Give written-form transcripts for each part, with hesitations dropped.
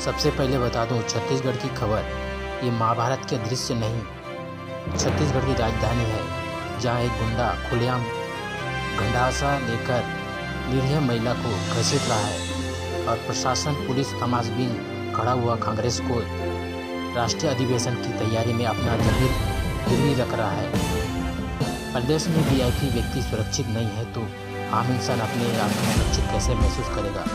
सबसे पहले बता दूं छत्तीसगढ़ की खबर। ये महाभारत के दृश्य नहीं, छत्तीसगढ़ की राजधानी है, जहां एक गुंडा खुलेआम गंडासा लेकर निरीह महिला को घसीट रहा है और प्रशासन, पुलिस, तमाशबीन खड़ा हुआ कांग्रेस को राष्ट्रीय अधिवेशन की तैयारी में अपना जमीर गिरवी रख रहा है। प्रदेश में वीआईपी व्यक्ति सुरक्षित नहीं है तो आम इंसान अपने आप को सुरक्षित कैसे महसूस करेगा।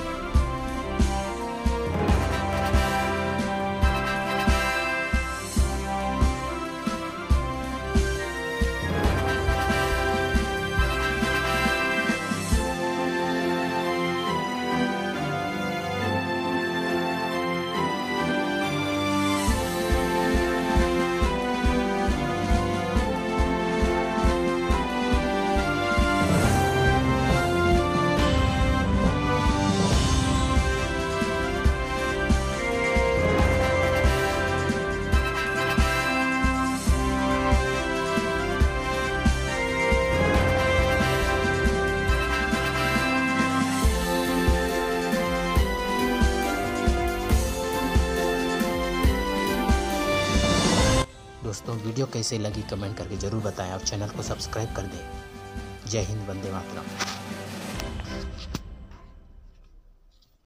दोस्तों वीडियो कैसे लगी कमेंट करके ज़रूर बताएं और चैनल को सब्सक्राइब कर दें। जय हिंद, वंदे मातरम।